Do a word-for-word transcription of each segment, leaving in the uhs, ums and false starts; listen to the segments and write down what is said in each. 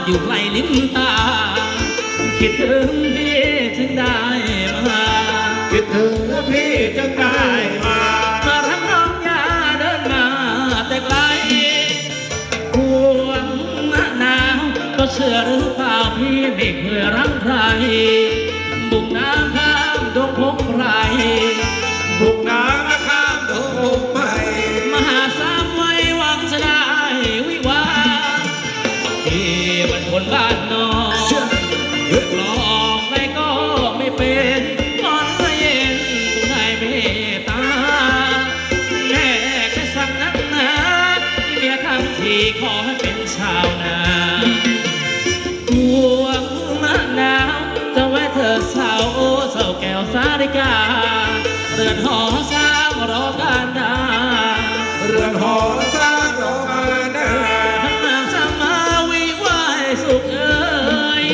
อยู่ไกลลิ้นตาคิดถึงพี่จึงได้มาคิดถึงพี่จึงได้มามารักน้องยาเดินมาแต่ไกลห่วงมะนาวก็เชื่อหรือเปล่าพี่ไม่เคยรักใครบุกน้ำข้ามดงพงไพรบุกน้ำข้ามดงพงไพรมหาสามไว้หวังจะได้วิวาพี่เป็นคนบ้านนอกหลอกไปก็ไม่เป็นตอนเย็นตุ้งให้เมตตาแม่แค่สั่งนักหนาเมียทั้งทีขอให้เป็นชาวนาห่วงมะนาวจะไว้เธอสาวโอ้สาวแก้วสาริกาเรือนหอสร้างรอการดาเรือนหอสร้างรอการดาทั้งนางจะมาวิวาให้สุขเอ่ย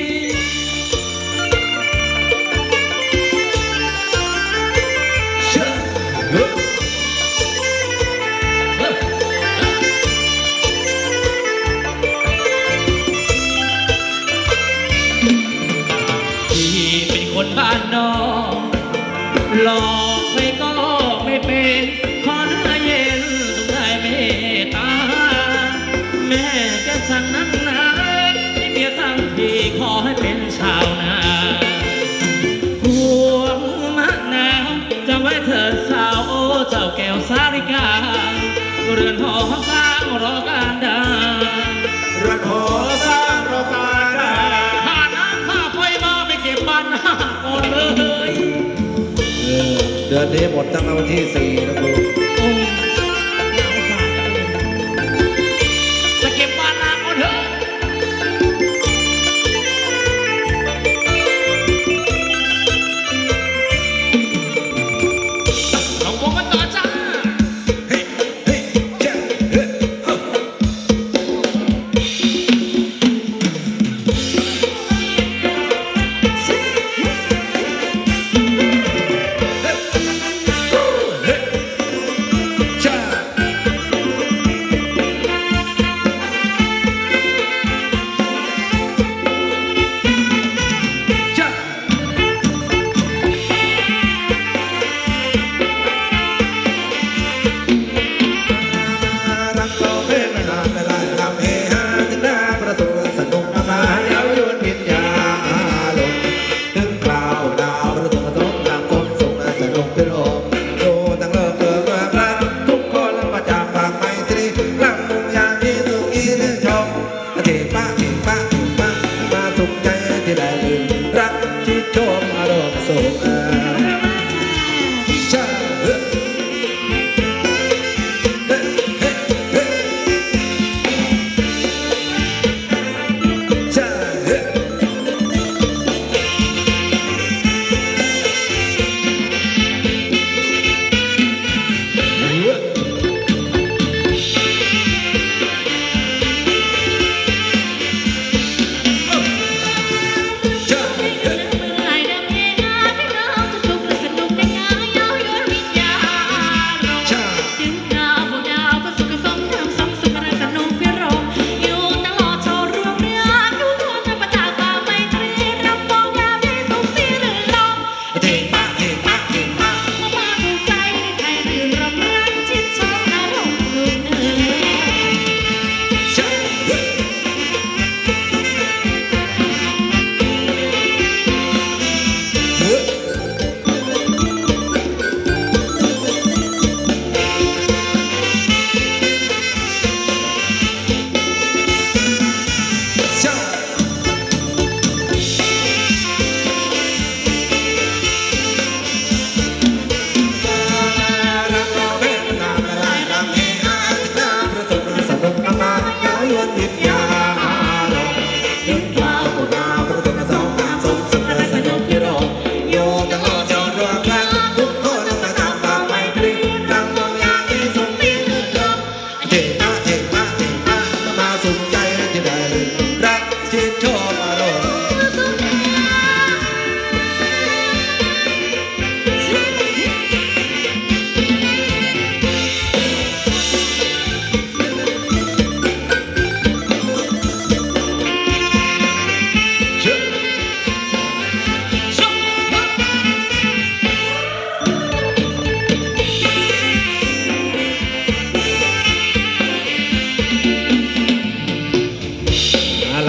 พี่เป็นคนบ้านนอกหลอกไปก็ไม่เป็นขอเนื้อเย็นต้องได้เมตตาแม่ก็สั่งนักหนาที่เมียทั้งทีขอให้เป็นชาวนาห่วงมะนาวจะไว้เธอสาวโอ้เจ้าแก้วสาริกาเรือนหอสร้างรอการดาเรือนหอสร้างรอการดาข้าน้ำข้าไฟมาไปเก็บบ้านหมดเลยเดือนนี้หมดตั้งแต่วันที่สี่นะครูจะเก็บบ้านนาหมดเถอะลองวงกันต่อจ้าเฮ้เฮ้เจ้าเฮ้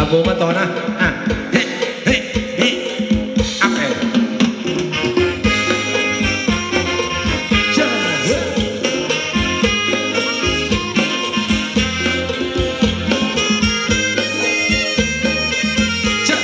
บูมาต่อนะอ่ะเฮ้เฮ้เฮ้อัพเองเจ้าเฮ้เจ้า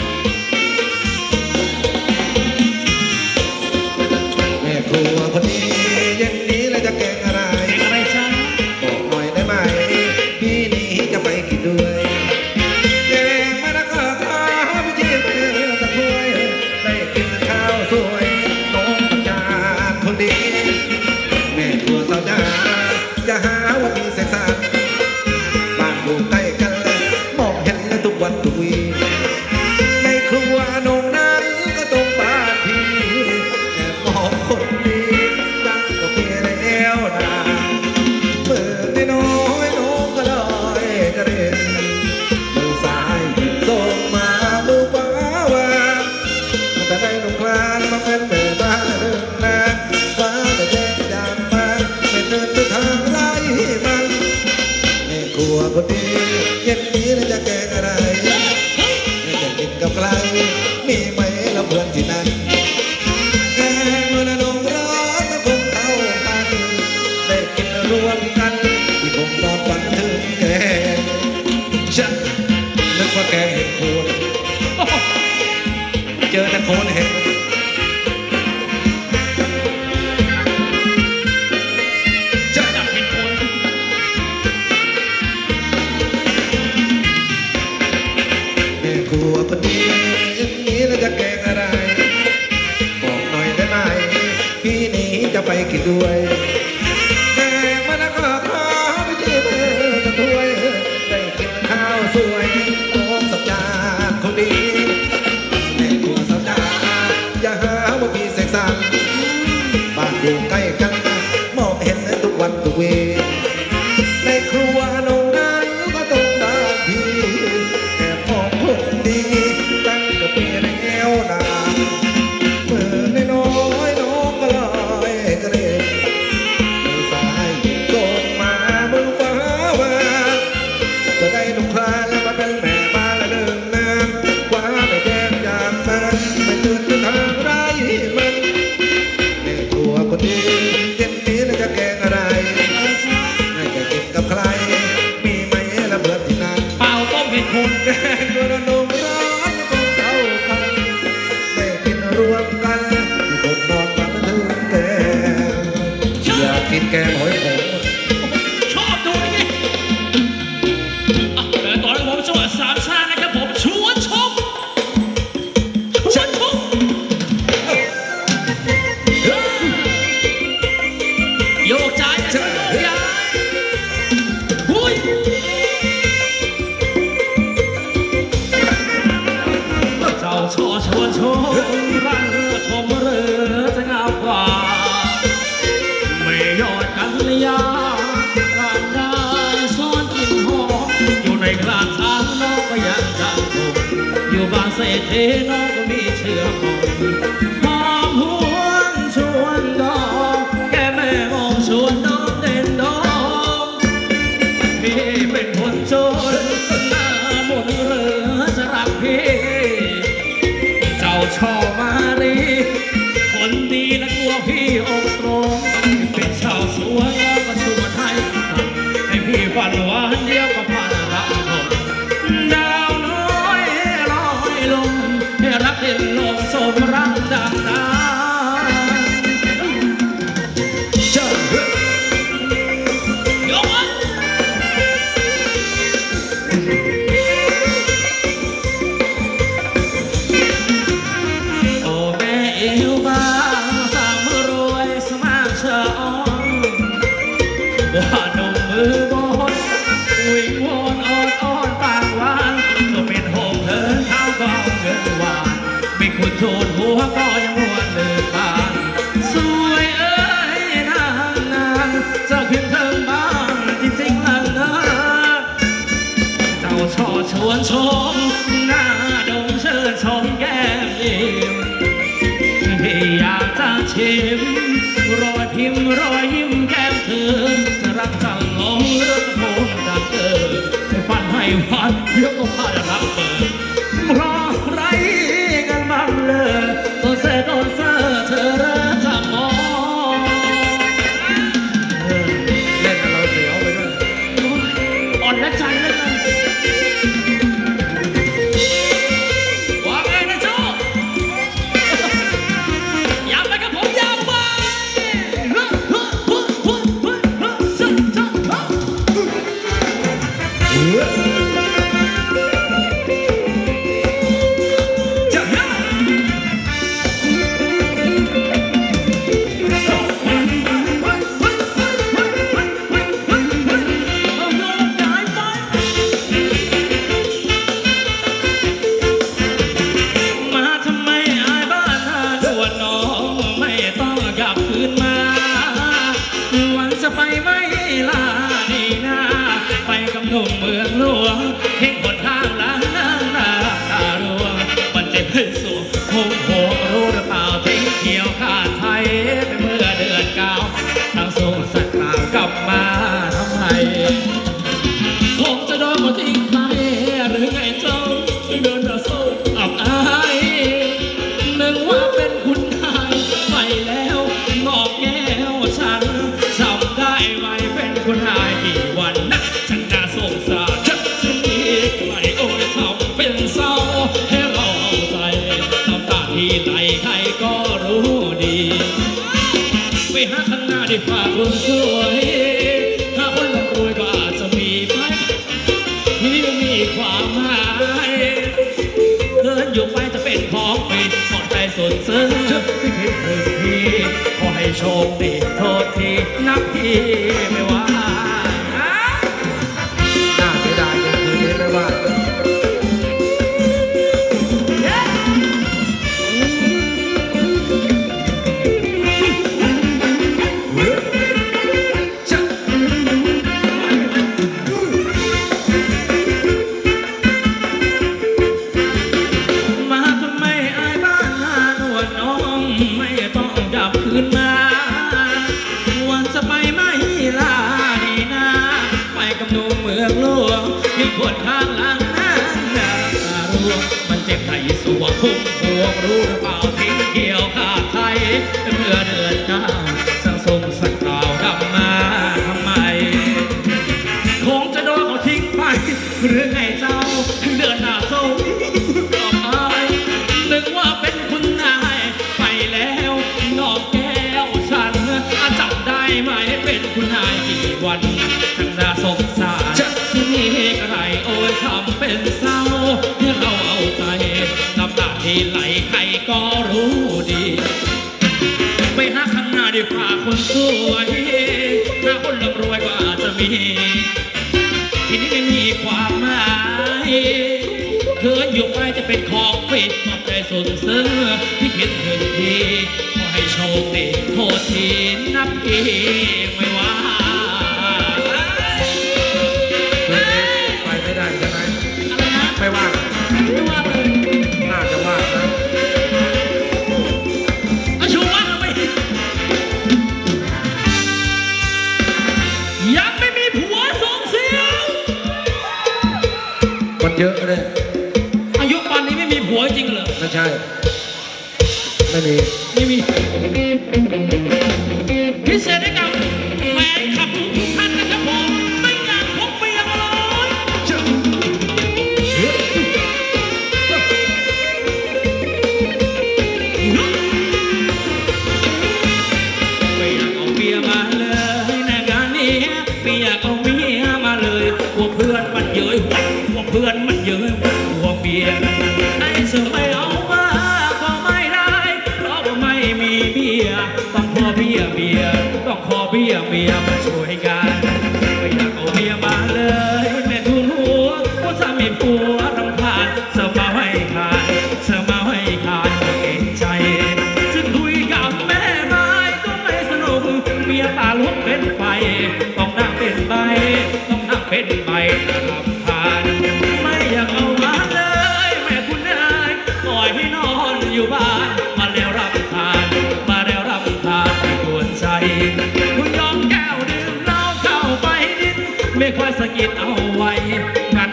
แม่ครัวคนนี้เย็นนี้แล้วจะแกงอะไรอะไรจ๊ะบอกหน่อยได้ไหมพี่นี้จะไปกินด้วยแกงมะละกอข้าวพี่จีบเธอตะถ้วยได้กินข้าวสวยน้องสัญญาคนดีแม่ครัวสาวดาจะหาว่าพี่เสกสรรบ้านอยู่ใกล้กันเลยมองเห็นเลยทุกวันทุกวีในครัวนงนั้นก็ตรงบ้านพี่แอบมองคนดีตั้งกับเพียแล้วนะเปิดได้น้อยน้องก็ลอยกระเด็นมือซ้ายส่งมามือขวาวางแต่ได้ลงคลานมาเป็นแม่บ้านเดินนะฟ้าแต่แยกยามมาไม่เดินไปทางไรมันแม่ครัวคนดีเย็นนี้จะแกงอะไรจะกินกับใครมีไหมแล้วเพื่อนที่นั่นแกงเมื่อนมร้อนมันคงเข้ากันได้กินรวมกันที่ผมนอนฝันถึงแกงฉันนึกว่าแกงเห็ดโคนเจอแต่โคนเห็ดจะจับเป็นคนแม่ครัวคนดีอย่างนี้แล้วจะแกงอะไรบอกหน่อยได้ไหมพี่นี้จะไปกินด้วยแกงมะละกอข้าวไม่ใช่เพื่อจะถ้วยได้กินข้าวสวยน้องสัญญาคนดีแม่ครัวสัญญาอย่าหาว่าพี่เสกสรรบ้านอยู่ใกล้กันมองเห็นทุกวันทุกเวในครัวนงนั้นก็ตรงบ้านพี่แอบมองคนดีตั้งกับเพียในแอวนานเมื่อในน้อยน้องก็ลอยกระเด็นมือซ้ายส่งมามือขวาวางจะได้ลุกคลานแล้วมาเป็นแม่บ้านและเดินนานกว่าไม่แยกจากมันไม่ตื่นไปทางไรมันแม่ครัวคนดีเย็นนี้แล้วจะแกงอะไรอะไรจ๊ะให้แกกินกับใครมีไหมละเบิดที่นั่นเปล่าต้มเห็ดโคนแกงตัวนมร้อนก็เข้ากันได้กินรวมกันที่ผมนอนฝันถึงแกอยากกินแกงหอยขมชอบดูนี่อ่ะเดินต่อเลยผมจังหวัดสามชาตินะครับผมชวนชมชวนชมโยกใจนะช่วยโยกย้ายหุ้ยเจ้าชอชวนชมรังเรือชมเรือจะงามกว่าไม่ยอดกันเลยยาการได้ซ้อนกลิ่นหอมอยู่ในกลางทางน้องก็ยังจำถูกอยู่บ้านเศรษฐีน้องก็มีเชื่อมหอมหวนชวนดอกแกแม่มองชวนน้องเด่นดองพี่เป็นคนจนหน้าหมดเรือจะรักพี่เจ้าชอบมารีคนดีและกลัวพี่องค์ตรงเป็นชาวสวนแล้วก็ชวนให้ให้พี่ฝันหวานเดียวก็พันรักทนดาวน้อยลอยลงให้รักเด่นลงสมรักดังดาเจ้าเฮ้ยโยกอ่ะโอ้แม่เอวบางสามรวยสมางเชออ่อนว่าหนุ่มมือบนวิงวอนอ่อนอ่อนปากหวานก็เป็นโฮมเถินเท้าก็เอาเงินหวานไม่คุณโทษหัวก็ยังหวนเลือบานสวยเอ้ยนางนางเจ้าขึ้นเทิงบ้านจริงๆแล้วนะเจ้าชอชวนชมหน้าดงเชิญชมแก้มยิ้มพี่อยากจะชิมรอยพิมพ์รอยยิ้มแก้มเธอจะรักจังลงเรื่องผมจะเกิดฝันให้วันเดี๋ยวก็พารักเปิดเพราะไรกันบ้างเลยตัวเซ่ตัวเซ่เธอรักจะมองเล่นเราเสียวไปด้วยอ่อนและใจเลยว่าไงนะโจ้อย่าไปกับผมอย่าไปเมืองหลวงเห็นคนทางล้างน้ำน้ำตาร่วงมันจะเป็นสู่หงโหรู้หรือเปล่าทิ้งเที่ยวข้าไทยไปเมื่อเดือนเก้าทางส่งสักคราวกลับมาทำไมคงจะโดนมาทิ้งไปหรือไงเจ้าเดินมาสู้อับอายนึกว่าเป็นคุณนายไปแล้วงอกแก้วฉันจำได้ไหมเป็นคุณนายกี่วันนะฉันน่าสงสารฉันนี้ใครโอ้ยทำเป็นเศร้าให้เราเอาใจน้ำตาที่ไหลใครก็รู้ดีไปหาข้างหน้าดีกว่าคนสวยถ้าคนร่ำรวยก็อาจจะมีไหมที่มีความหมายเดินอยู่ไปจะเป็นของไปหมดใจสนซึ้งที่คิดถึงทีขอให้โชคดีโทษทีนับพี่ไม่ว่าน่าเสียดายอย่างคืนนี้ไม่ว่าคนข้างหลังนั้นนาตาร่วงมันเจ็บในสวงพุ่งพวงรู้หรือเปล่าทิ้งเกี่ยวขาดไทยเมื่อเดือนเก้าสั่งส่งสักคราวกลับมาทำไมคงจะโดนเขาทิ้งไปหรือไงเจ้าเดือนหน้าโซ่กลับมานึกว่าเป็นคุณนายไปแล้วนอกแก้วฉันจำได้ไหมเป็นคุณนายกี่วันฉันน่าสงสารนี่อะไรโอ้ยทำเป็นเศร้าที่เราเอาใจน้ำตาที่ไหลใครก็รู้ดีไปหาข้างหน้าดีกว่าคนสวยถ้าคนร่ำรวยก็อาจจะมีที่นี่ไม่มีความหมายเธออยู่ไปจะเป็นของปิดมอบใจสุดซึ้งที่คิดถึงทีขอให้โชคดีโทษทีนับอีกไม่ว่าไม่ได้ใช่ไหมอะไรนะไม่ว่างไม่ว่างเลยน่าจะว่างนะอาชูว่างไหมยังไม่มีผัวส่งเสียงมันเยอะเลยอายุป่านนี้ไม่มีผัวจริงเหรอไม่ใช่ไม่มีไม่มีพิเศษให้กับแฟนคลับทุกท่านนะครับผมไม่อยากพบเมียมาเลยไม่อยากเอาเมียมาเลยในงานนี้ไม่อยากเอาเมียมาเลยกลัวเพื่อนมันเย้ยกลัวเพื่อนมันเย้ยกลัวเมียไอ้เสือไม่เอามาก็ไม่ได้เพราะว่าไม่มีเมียต้องขอเมียเมียต้องขอเมียเมียมาช่วยกันไม่อยากเอาเมียมาเลยแม่ทุนหัวว่าจะมีผัวรำคาญเสมาให้ขาดเสมาให้ขาดเก่งใจจึงคุยกับแม่ไม้ก็ไม่สนุกเมียตาลุกเป็นไฟต้องนั่งเป็นใบต้องนั่งเป็นใบรำคาญไม่อยากเอามาเลยแม่คุณเอ๋ยปล่อยให้นอนอยู่บ้านมาแล้วรำคาญมาแล้วรำคาญไม่ควรใจคุณยอมแก้วดื่มเหล้าเข้าไปนิดไม่ค่อยสะกิดเอาไว้ง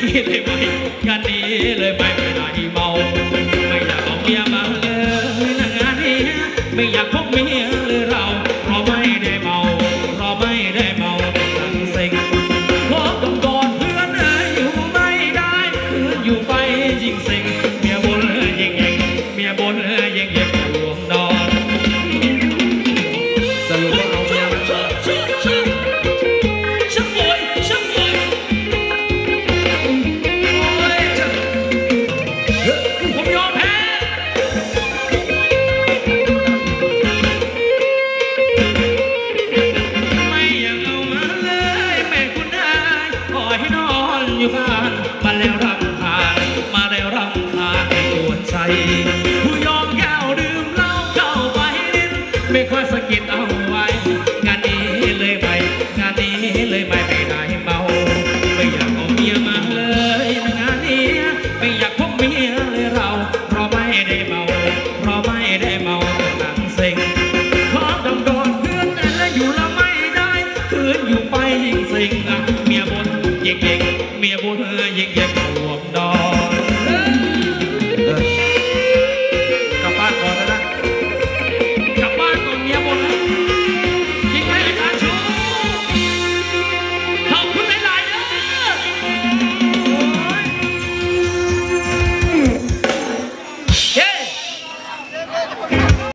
เลยไหมกันนี้เลยไม่ไปไหนเมาไม่อยากเอาเมียมาเลยนะงานนี้ไม่อยากพบเมียเลยเราเพราะไม่ได้เมาเพราะไม่ได้เมาทั้งเซ็งพบกันก่อนเพื่อนเอ้ยอยู่ไม่ได้เพื่อนอยู่ไปยิ่งเซ็งเมียบนเลยยิ่งเย่งเมียบนเลยยิ่งเย่งหลวงนอนสรุปว่าเอาเมียมาช่างช่างช่างช่างโวยช่างโวยโอ้ยผมยอมแพ้ไม่อยากเอามาเลยแม่คุณนายปล่อยให้นอนอยู่บ้านมาแล้วรำคาญมาแล้วรำคาญให้ปวดใจ